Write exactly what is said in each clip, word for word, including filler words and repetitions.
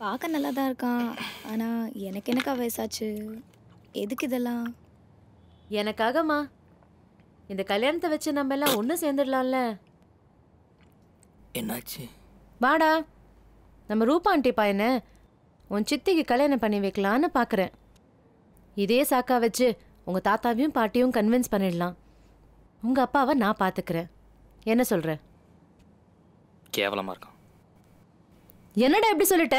பார்க்க நல்லா தான் இருக்கான். ஆனால் எனக்கு எனக்கா வயசாச்சு. எதுக்கு இதெல்லாம்? எனக்காகமா இந்த கல்யாணத்தை வச்சு நம்ம எல்லாம் ஒன்று சேர்ந்துடலாம்ல. என்னாச்சு? வாடா, நம்ம ரூபா ஆண்டி பையனை உன் சித்திக்கு கல்யாணம் பண்ணி வைக்கலான்னு பார்க்குறேன். இதே சாக்கா வச்சு உங்கள் தாத்தாவையும் பாட்டியும் கன்வின்ஸ் பண்ணிடலாம். உங்கள் அப்பாவை நான் பார்த்துக்கிறேன். என்ன சொல்கிற? கேவலமாக இருக்கான். என்னடா எப்படி சொல்லிட்ட?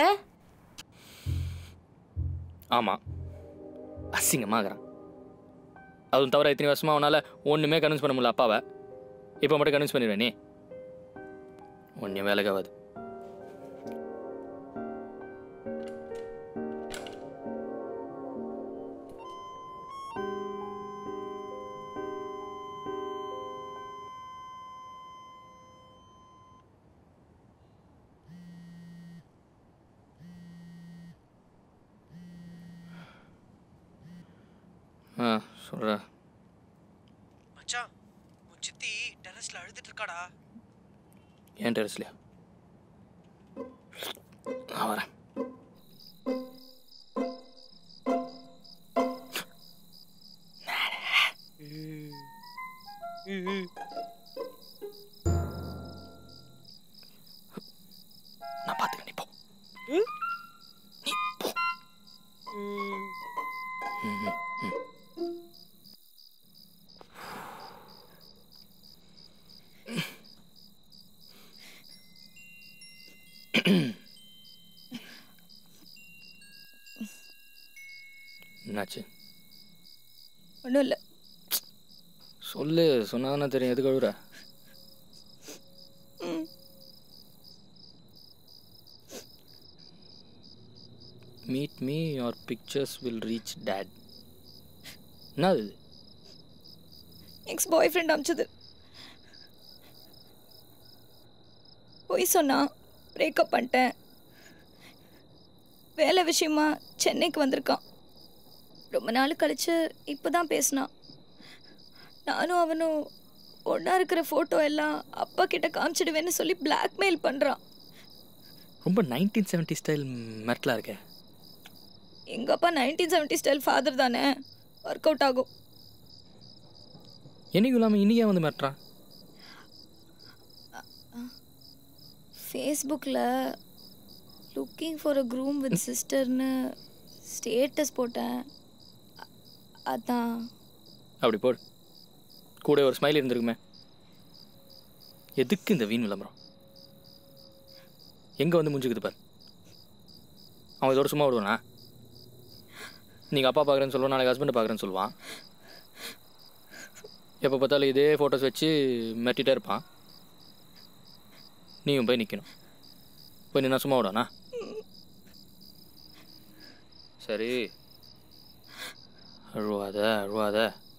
ஆமாம், அசிங்கமாகறான். அதுவும் தவிர இத்தனை வருஷமாக அவனால் ஒன்றுமே கன்வின்ஸ் பண்ண முடியல அப்பாவை. இப்போ மட்டும் கன்வின்ஸ் பண்ணிடுவேன். நீ ஒன்றும் வேலைக்காகாது. ஆ சொல்கிறேன் மச்சான். உன் சித்தி டெரஸ்ல அழுதுட்டு இருக்காடா. ஏன் டெரஸ்லையா? நான் வரேன். நான் பார்த்துக்க. நீ போ. நீ போ. என்னாச்சு? ஒன்றும் இல்லை. சொல்லு. சொன்னாதானே தெரியும். எதுக்கு அழுகுற? Meet me your pictures will reach dad. என்னது இது? எக்ஸ் பாய் ஃப்ரெண்ட் அமிச்சது. போய் சொன்னா பிரேக்கப் பண்ணிட்டேன். வேலை விஷயமா சென்னைக்கு வந்திருக்கான். ரொம்ப நாள் கழிச்சு இப்போ தான் பேசினான். நானும் அவனும் ஒன்றா இருக்கிற ஃபோட்டோ எல்லாம் அப்பா கிட்ட காமிச்சிடுவேன்னு சொல்லி பிளாக்மெயில் பண்ணுறான். ரொம்ப நைன்டீன் செவன்ட்டி ஸ்டைல் மெட்டலாக இருக்கே. எங்கள் அப்பா நைன்டீன் செவன்ட்டி ஸ்டைல் ஃபாதர் தானே, ஒர்க் அவுட் ஆகும். என்னைக்கும் இல்லாமல் இன்றைக்கே வந்து மெட்றான். ஃபேஸ்புக்கில் looking for a groom with சிஸ்டர்னு ஸ்டேட்டஸ் போட்டேன். அதான். அப்படி போடு. கூட ஒரு ஸ்மைல் இருந்திருக்குமே. எதுக்கு இந்த வீண் விளம்பரம்? எங்கே வந்து முடிஞ்சுக்குது பார். அவன் இதோட சும்மா விடுவானா? நீங்கள் அப்பா பார்க்குறேன்னு சொல்லுவான், நாளைக்கு ஹஸ்பண்டை பார்க்குறேன்னு சொல்லுவான். எப்போ பார்த்தாலும் இதே ஃபோட்டோஸ் வச்சு மெட்டிகிட்டே இருப்பான். நீயும் போய் நிற்கணும். போய் நின்னா சும்மா விடானா? சரி, அழுவாத அழுவாத.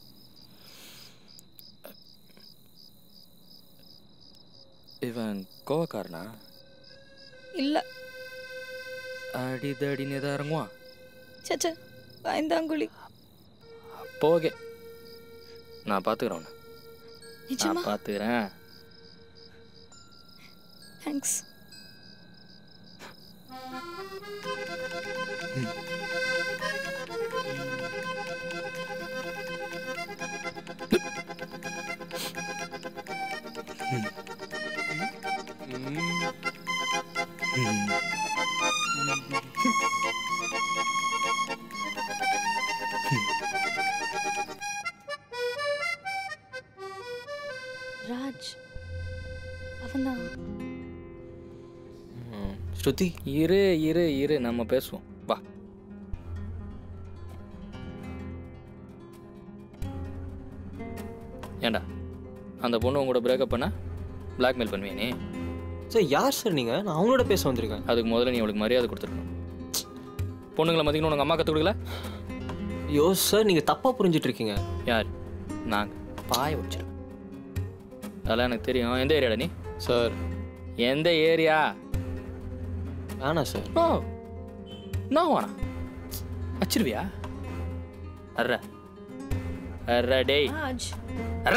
இவன் கோவக்காரனா? இல்லை. அடிதடின்னு எதாவது இறங்குவான். சச்சா, பயந்தாங்குழி. அப்போ ஓகே, நான் பார்த்துக்கிறேன் உன்னை. நான் பார்த்துக்கிறேன். தேங்க்ஸ். ராஜ் அவன்தான். ஸ்ருதி, இரு இரு இரு நம்ம பேசுவோம். வா. ஏண்டா அந்த பொண்ணு உங்களோட பிரேக்கப் பண்ண பிளாக்மெயில் பண்ணுவியா நீ? சார் யார் சார் நீங்கள்? நான் அவங்களோட பேச வந்திருக்கேன். அதுக்கு முதல்ல நீ அவளுக்கு மரியாதை கொடுத்துருக்கணும். பொண்ணுங்களை மதிக்கணும் உங்கள் அம்மா கற்றுக் கொடுக்கல? ஐயோ சார், நீங்கள் தப்பாக புரிஞ்சிட்டு இருக்கீங்க. யார்? நாங்கள் பாய வச்சிருக்கோம். அதெல்லாம் எனக்கு தெரியும். எந்த ஏரியாடா நீ? சார் எந்த ஏரியா? வேணா சார். ஓ நான் வேணா வச்சிருவியா? அர்ற அர்ற டேய் ராஜ். அர்ற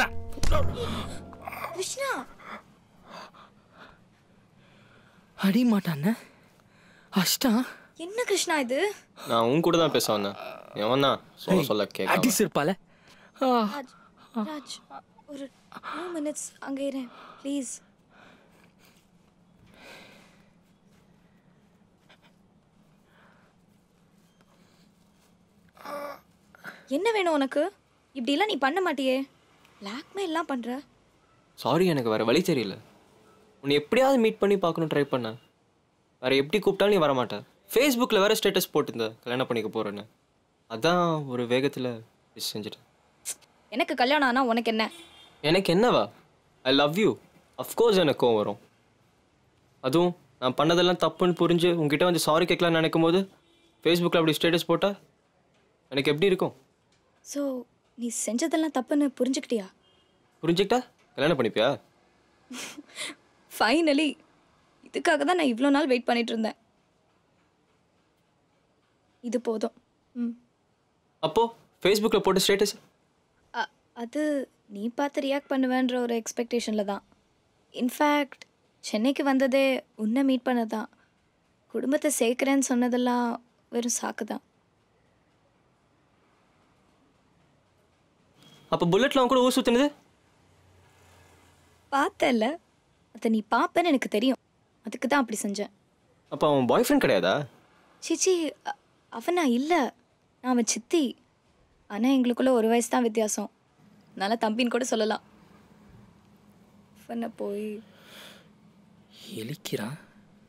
கிருஷ்ணா அடி மாட்டான அஷ்டா என்ன கிருஷ்ணா இது? நான் உன் கூட தான் பேச வந்தேன். எவனா சொல்ல சொல்ல கேட்க அடிச்சு இருப்பால. ராஜ் ராஜ் ஒரு டூ மினிட்ஸ் அங்கே இருறேன் ப்ளீஸ். என்ன வேணும் உனக்கு? இப்படிலாம் நீ பண்ண மாட்டியே. பிளாக்மெயில்லாம் பண்ற. சாரி, எனக்கு வேற வழி தெரியல. உன்னை எப்படியாவது மீட் பண்ணி பார்க்கணும் ட்ரை பண்ணேன். வேற எப்படி கூப்பிட்டாலும் நீ வரமாட்டேன். ஃபேஸ்புக்கில் வேற ஸ்டேட்டஸ் போட்டிருந்த கல்யாணம் பண்ணிக்க போறேன்னு. அதான் ஒரு வேகத்தில் செஞ்சுட்டேன். எனக்கு கல்யாணம் ஆனால் உனக்கு என்ன? எனக்கு என்னவா? I love you. அஃப்கோர்ஸ் எனக்கும் வரும். அதுவும் நான் பண்ணதெல்லாம் தப்புன்னு புரிஞ்சு உங்ககிட்ட வந்து சாரி கேட்கலான்னு நினைக்கும் போது ஃபேஸ்புக்கில் அப்படி ஸ்டேட்டஸ் போட்டால் எனக்கு எப்படி இருக்கும்? ஸோ நீ செஞ்சதெல்லாம் தப்புன்னு புரிஞ்சுக்கிட்டியா? புரிஞ்சுக்கிட்டா கல்யாணம் பண்ணிப்பியா? ஃபைனலி. இதுக்காக தான் நான் இவ்வளோ நாள் வெயிட் பண்ணிட்டு இருந்தேன். இது போதும். ம் அப்போ ஃபேஸ்புக்கில் போட்ட ஸ்டேட்டஸ் அது நீ பார்த்து ரியாக்ட் பண்ணுவேன்ற ஒரு எக்ஸ்பெக்டேஷனில் தான். இன்ஃபேக்ட் சென்னைக்கு வந்ததே உன்னை மீட் பண்ண தான். குடும்பத்தை சேர்க்குறேன்னு சொன்னதெல்லாம் வெறும் சாக்கு தான். அப்போ புல்லட்டில் அவன் கூட ஊர் சுற்றினது பார்த்தல. அதை நீ பார்ப்பேன்னு எனக்கு தெரியும். அதுக்கு தான் அப்படி செஞ்சேன். அப்போ அவன் பாய் ஃப்ரெண்ட் கிடையாதா? சிச்சி, அவனா இல்லை, நான் அவன் சித்தி. ஆனால் எங்களுக்குள்ள ஒரு வயசு தான் வித்தியாசம். நல்லா தம்பின்னு கூட சொல்லலாம். அவனை போய் எலிக்கிறான்.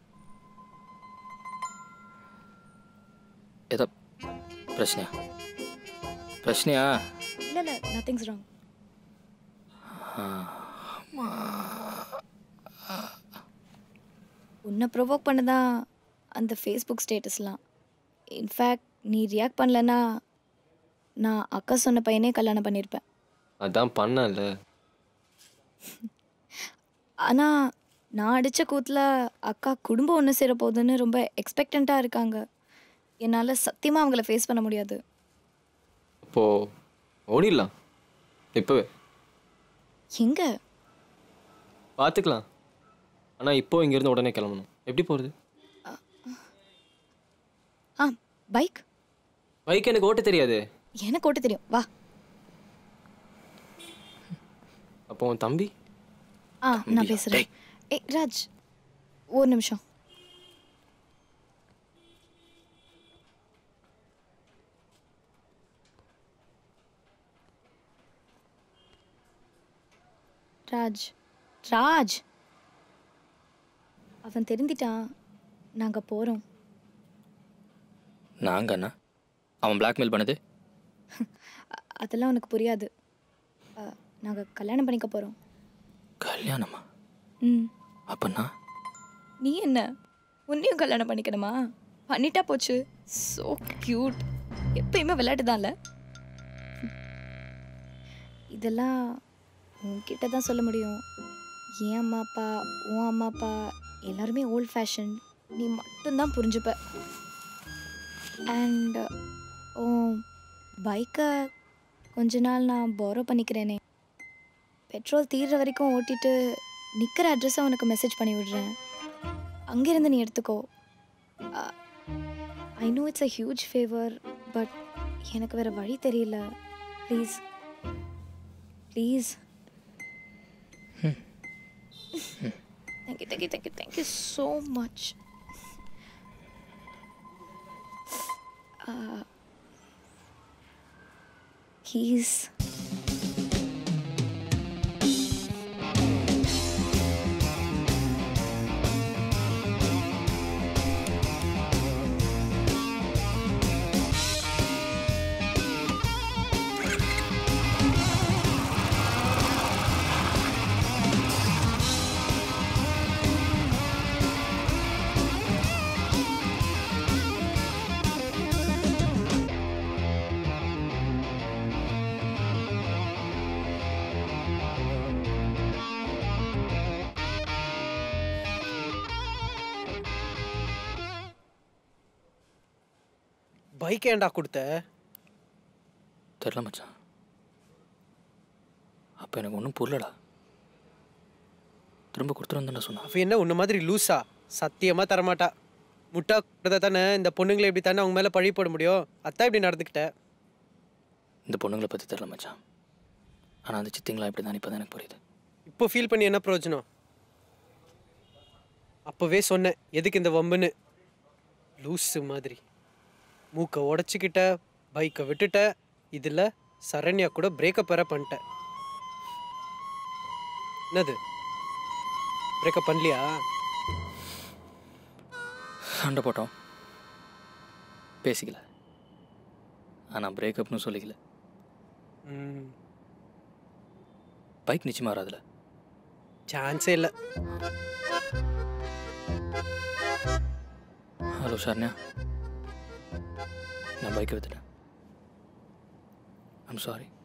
ஏதோ பிரச்சனையா? பிரச்சனையா? இல்லை இல்லை, நத்திங்ஸ் ராங். உன்னை ப்ரொவோக் பண்ணதான் அந்த ஃபேஸ்புக் ஸ்டேட்டஸ்லாம். இன்ஃபேக்ட் நீ ரியாக்ட் பண்ணலன்னா நான் அக்கா சொன்ன பையனே கல்யாணம் பண்ணியிருப்பேன். அதான் பண்ணல. ஆனால் நான் அடித்த கூத்தில் அக்கா குடும்பம் ஒன்று சேர போகுதுன்னு ரொம்ப எக்ஸ்பெக்டண்ட்டாக இருக்காங்க. என்னால் சத்தியமாக அவங்கள ஃபேஸ் பண்ண முடியாது. அப்போது ஓடிடலாம் இப்போவே. எங்கே? பார்த்துக்கலாம். ஆனால் இப்போ இங்கேருந்து உடனே கிளம்பணும். எப்படி போகிறது? ஆ, பைக். பைக் எனக்கு ஓட்ட தெரியாது. எனக்கு ஓட்ட தெரியும், வா. அப்போ உன் தம்பி? ஆ, நான் பேசுகிறேன். ஏய் ராஜ், ஒரு நிமிஷம். ராஜ் ராஜ் அவன் தெரிஞ்சிட்டான். நாங்கள் போகிறோம். நாங்கண்ணா அவன் பிளாக்மெயில் பண்ணது? அதெல்லாம் உனக்கு புரியாது. நாங்கள் கல்யாணம் பண்ணிக்க போகிறோம். கல்யாணமா? ம். அப்பண்ணா நீ என்ன உன்னையும் கல்யாணம் பண்ணிக்கணுமா? பண்ணிட்டா போச்சு. So cute. எப்பயுமே விளையாட்டு தான்ல. இதெல்லாம் உன்கிட்ட தான் சொல்ல முடியும். என் அம்மா அப்பா, உன் அம்மா அப்பா எல்லாருமே ஓல்ட் ஃபேஷன். நீ மட்டும்தான் புரிஞ்சுப்ப. அண்ட் உன் பைக்கை கொஞ்ச நாள் நான் பாரோ பண்ணிக்கிறேனே. பெட்ரோல் தீர்ற வரைக்கும் ஓட்டிட்டு நிற்கிற அட்ரஸை உனக்கு மெசேஜ் பண்ணி விடுறேன். அங்கேருந்து நீ எடுத்துக்கோ. I know it's a huge favour, but எனக்கு வேறு வழி தெரியல. Please please. Thank you, thank you, thank you, thank you so much. Uh, he's... bike ஏன்டா கொடுத்த? தெரில மச்சான். அப்போ எனக்கு ஒன்றும் புரியலடா. திரும்ப கொடுத்துருந்தேன் சொன்னா. அவ என்ன உன்ன மாதிரி லூஸா? சத்தியமாக தரமாட்டா. முட்டா கொடுத்தா தானே இந்த பொண்ணுங்களை எப்படி தானே அவங்க மேலே பழி போட முடியும். அதான் இப்படி நடந்துக்கிட்ட. இந்த பொண்ணுங்களை பற்றி தெரியல மச்சான். ஆனால் அந்த சித்திங்களா இப்படி தான் இப்போ தான் எனக்கு புரியுது. இப்போ ஃபீல் பண்ணி என்ன பிரயோஜனம்? அப்போவே சொன்னேன் எதுக்கு இந்த வம்புன்னு. லூஸு மாதிரி மூக்கை உடச்சிக்கிட்ட, பைக்கை விட்டுட்ட, இதில் சரண்யா கூட பிரேக்கப் வேற பண்ணிட்டேன். என்னது பிரேக்கப் பண்ணலையா? சண்டை போட்டோம், பேசிக்கல. ஆனால் பிரேக்கப்னு சொல்லிக்கல. ம் பைக் நிச்சயமாக வராதுல. சான்ஸே இல்லை. ஹலோ சரண்யா, நான் பைக்கை வித்துட்டேன். I'm sorry.